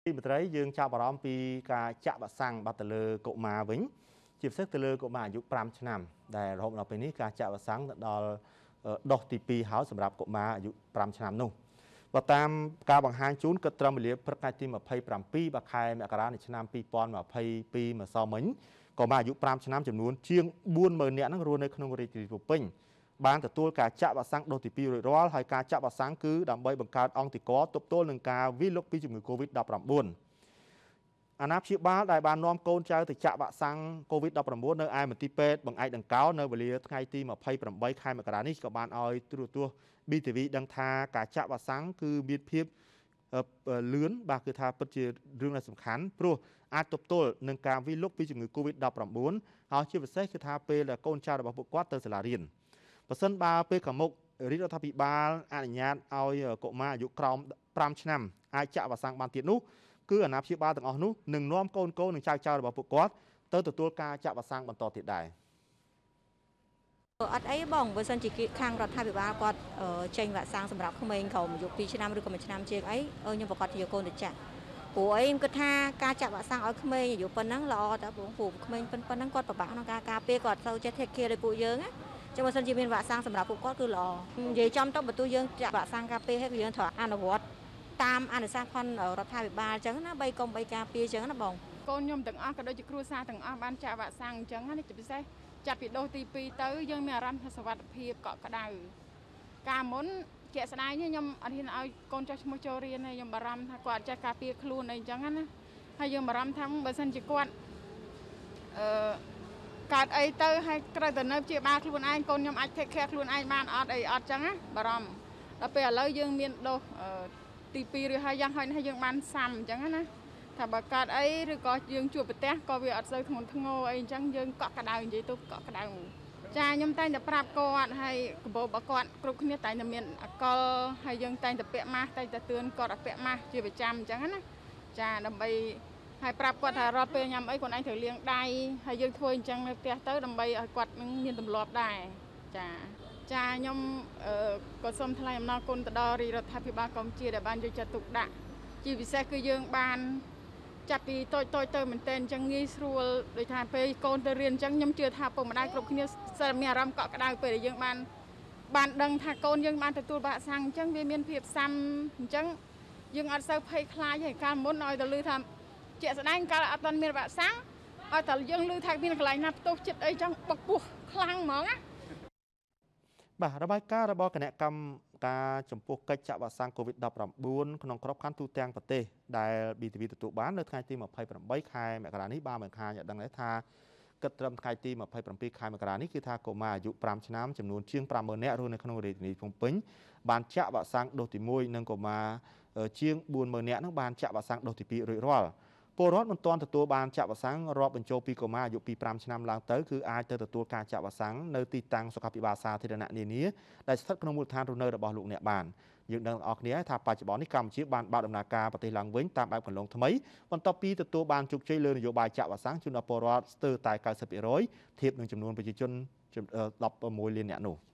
Khi mà thấy dương chào bảo pi cả chạm và sang bắt tờ cậu mà vĩnh chịp sức tờ cậu mà dục pram năm để hôm nào bênนี้cả chạm và sáng đo đọc tí pi háo sầmรับcậu mà dục pram năm nung và tam ca bằng hai chốn cất trâm liệp phát khai tim mà pay pram pi bạc khai mẹ cả này năm pi pon mà pay pi mà sau mấy cậu mà dục pram năm chấm nuôn chiêng buôn mờ nẹn nó luônในក្នុងរាជធានីភ្នំពេញបានទទួលការចាក់វ៉ាក់សាំងដូសទី2រួចរាល់ហើយការចាក់វ៉ាក់សាំងគឺដើម្បីបង្កើតអង្គតិកទប់ទល់នឹងការវិលុកពីជំងឺ Covid-19 អាណាព្យាបាលដែលបាននាំកូនចៅទៅចាក់វ៉ាក់សាំង Covid-19 នៅឯមន្ទីរពេទ្យបង្អែកដង្កោនៅវេលាថ្ងៃទី28 ខែមករានេះក៏បានឲ្យទូរទស្សន៍ BTV ដឹងថាការចាក់វ៉ាក់សាំងគឺមានភាពលឿនបាទគឺថាពិតជារឿងដែលសំខាន់ព្រោះអាចទប់ទល់នឹងការវិលុកពីជំងឺ Covid-19 ហើយជាពិសេសគឺថាពេលដែលកូនចៅរបស់ពួកគាត់ទៅសាលារៀនបើសិនបើពេលខាងមុខរាជរដ្ឋាភិបាលអនុញ្ញាតឲ្យកុមារអាយុក្រោម5ឆ្នាំអាចចាក់វ៉ាក់សាំងបានទៀតនោះគឺអាណាព្យាបាលទាំងអស់នោះនឹងនាំកូននឹងចៅរបស់ពួកគាត់ទៅទទួលការចាក់វ៉ាក់សាំងបន្តទៀតដែរអត់អីបងបើសិនជាខាងរដ្ឋាភិបាលគាត់ចេញវ៉ាក់សាំងសម្រាប់ក្មេងក្រោមអាយុ2ឆ្នាំឬក៏1ឆ្នាំជាងអីខ្ញុំប្រកាសជាកូនទៅចាក់ព្រោះអីខ្ញុំគិតថាការចាក់វ៉ាក់សាំងឲ្យក្មេងអាយុប៉ុណ្ណឹងល្អតែព្រោះក្មេងប៉ុណ្ណឹងគាត់ពិបាកក្នុងការការពារគាត់ទៅចេះ take care ដោយពួកយើងណាចាំបើសិនជាមានវ៉ាក់សាំងសម្រាប់ពួកគាត់គឺល្អនិយាយចំទៅបើទោះយើងចាក់វ៉ាក់សាំងការពារឲ្យយើងត្រូវអនុវត្តតាមអនុសាសន៍ផងរដ្ឋាភិបាលអញ្ចឹងណា3កុំ3ការពារអញ្ចឹងណាបងកូនខ្ញុំទាំងអស់ក៏ដូចជាគ្រួសារទាំងអស់បានចាក់វ៉ាក់សាំងអញ្ចឹងណាជាពិសេសចាត់ពីដូសទី2ទៅយើងមានអារម្មណ៍ថាសុវត្ថិភាពកក់ក្ដៅកាលមុនជាក់ស្ដែងខ្ញុំអត់ហ៊ានឲ្យកូនចុះឈ្មោះចូលរៀនទេខ្ញុំបារម្ភថាគាត់អត់ចេះការពារខ្លួនអីអញ្ចឹងណាហើយយើងបារម្ភថាបើសិនជាគាត់កើតអីទៅហើយត្រូវតែនៅព្យាបាលខ្លួនឯងកូនខ្ញុំអាច take care ខ្លួនឯងបានអត់អីអត់អញ្ចឹងណាបារម្ភដល់ពេលឥឡូវយើងមានដូសទី2ឬហើយយ៉ាងហោចណាស់យើងបានសាំអញ្ចឹងណាថាបើកើតអីឬក៏យើងជួបប្រទះក៏វាអត់សូវធ្ងន់ធ្ងរអីអញ្ចឹងយើងកក់ក្ដៅនិយាយទៅកក់ក្ដៅចាខ្ញុំតែងតែប្រាប់គាត់ហើយកាបូបរបស់គាត់គ្រប់គ្នាតែងតែមានអកលហើយយើងតែងតែពាក់ម៉ាស់តែងតែទឿនគាត់ឲ្យពាក់ម៉ាស់ជាប្រចាំអញ្ចឹងណាចាដើម្បីហើយប្រាប់គាត់ថារាល់ពេលញ៉ាំអីគាត់ឯងត្រូវលាងដៃហើយយើងធ្វើអញ្ចឹងនៅផ្ទះទៅដើម្បីឲ្យគាត់នឹងមានទម្លាប់ដែរចាខ្ញុំក៏សូមថ្លែងអំណរគុណទៅដល់រាជរដ្ឋាភិបាលកម្ពុជាដែលបានយកចិត្តទុកដាក់ជាពិសេសគឺយើងបានចាប់ពីតូចទៅមែនទែនអញ្ចឹងងាយស្រួលដូចថាពេលកូនទៅរៀនអញ្ចឹងខ្ញុំជឿថាពុកម្ដាយគ្រប់គ្នាសិតមានអារម្មណ៍កក់ក្ដៅពេលដែលយើងបានដឹងថាកូនយើងបានទទួលវ៉ាក់សាំងអញ្ចឹងវាមានភាពស៊ាំអញ្ចឹងយើងអត់សូវភ័យខ្លាចទេកាលមុនឲ្យទៅលឺថាជាក់ស្ដែងកាលអត់ទាន់មានវ៉ាក់សាំងឲ្យតែយើងលឺថាមានកន្លែងណាផ្ទុះចិត្តអីចឹងបុកពោះខ្លាំងហ្មងណាបាទរបាយការណ៍របស់គណៈកម្មការចំពោះកិច្ចចាក់វ៉ាក់សាំង COVID-19 ក្នុងក្របខ័ណ្ឌទូទាំងប្រទេសដែល BTV ទទួលបាននៅថ្ងៃទី28 ខែមករានេះបានបង្ហាញឲ្យដឹងថាគិតត្រឹមថ្ងៃទី27 ខែមករានេះគឺថាកុមារអាយុ5ឆ្នាំចំនួនជាង 50,000 នាក់រស់នៅក្នុងរាជធានីភ្នំពេញបានចាក់វ៉ាក់សាំងដូសទី1និងកុមារជាង 40,000 នាក់នឹងបានចាក់វ៉ាក់សាំងដូសទី2រួចរាល់ពលរដ្ឋមិនទាន់ទទួលបានចាក់វ៉ាក់សាំងរាប់បញ្ចូលពីកុមារអាយុពី5ឆ្នាំឡើងទៅគឺអាចទៅទទួលការចាក់វ៉ាក់សាំងនៅទីតាំងសុខាភិបាលសាធារណៈនានាដែលស្ថិតក្នុងមូលដ្ឋានរស់នៅរបស់លោកអ្នកបានយើងដឹងអស់គ្នាថាបច្ចុប្បន្ននេះកម្ពុជាបានបើកដំណើរការប្រទេសឡើងវិញតាមបែបកន្លងថ្មីបន្ទាប់ពីទទួលបានជោគជ័យលើនយោបាយចាក់វ៉ាក់សាំងជូនដល់ពលរដ្ឋស្ទើរតែ 90% ធៀបនឹងចំនួនប្រជាជន16 លាននាក់នោះ